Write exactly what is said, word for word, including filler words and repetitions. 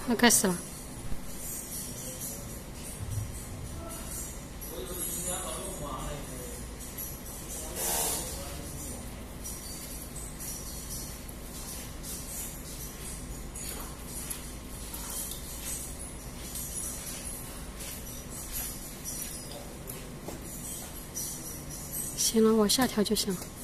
好，开始了。行了，往下调就行了。